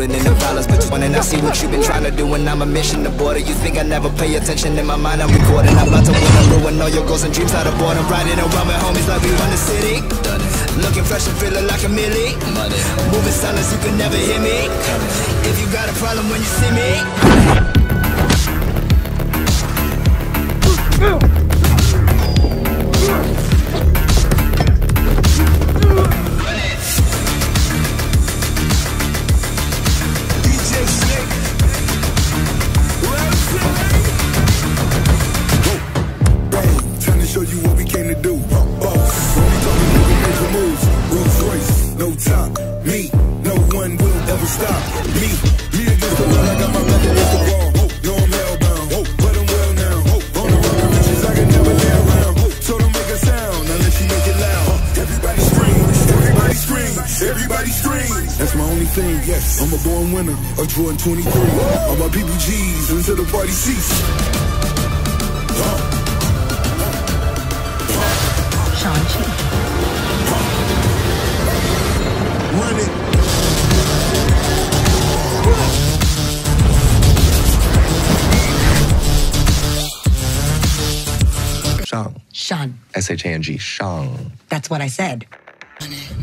rolling in the violence, but when I see what you've been trying to do, and I'm a mission to border. You think I never pay attention? In my mind I'm recording. I'm about to win, I'm ruin all your goals and dreams out of boredom. Riding around with homies like we run the city. Looking fresh and feeling like a millie. Moving silence, you can never hear me. If you got a problem when you see me. Show you what we came to do. Boss, only talking nigga major moves. Rolls Royce, no top. Me, no one will ever stop. Me against the wall. I got my back against the wall. No, I'm hellbound. But I'm well now. On the road to riches, I can never lay around. So don't make a sound unless you make it loud. Everybody scream, everybody scream, everybody scream. That's my only thing. Yes, I'm a born winner. A Jordan 23. All my people G's until the party cease. Sean G. Run it. Shang. Sean. S-H-A-N-G. Shang. That's what I said.